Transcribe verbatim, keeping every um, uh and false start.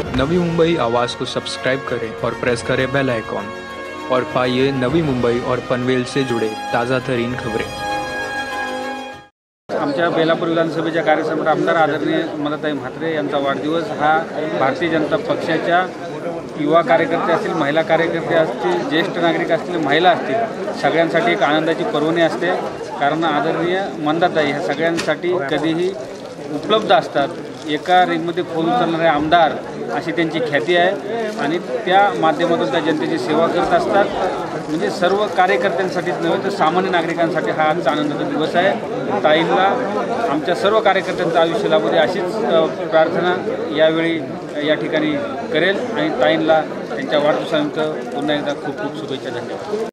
नवी मुंबई आवाज़ को सब्सक्राइब करें और प्रेस करें बेल आइकॉन और पाइए नवी मुंबई और पनवेल से जुड़े ताज़ा तरीन खबरें। आमच्या बेलापूर विधानसभेच्या कार्यसभेत आमदार आदरणीय ममताताई म्हात्रे यांचा वाढदिवस हा भारतीय जनता पक्षाच्या युवा कार्यकर्ते असतील, महिला कार्यकर्ते असतील, ज्येष्ठ नागरिक असतील, महिला असतील, सगळ्यांसाठी एक आनंदाची पर्वणी असते। कारण आदरणीय ममताताई ह्या सगळ्यांसाठी कधीही उपलब्ध असतात। एका रिंगमध्ये खोल उतरणारे आमदार अशी त्यांची ख्याती आहे आणि त्या माध्यमातून त्या जनतेची सेवा करत असतात। म्हणजे सर्व कार्यकर्त्यांसाठीच नव्हे तर सामान्य नागरिकांसाठी हा आजचा आनंदाचा दिवस आहे। ताईंना आमच्या सर्व कार्यकर्त्यांचं आयुष्य लाभू दे अशीच प्रार्थना यावेळी या ठिकाणी करेल आणि ताईंना त्यांच्या वाढदिवसानिमित्त पुन्हा एकदा खूप खूप शुभेच्छा. धन्यवाद.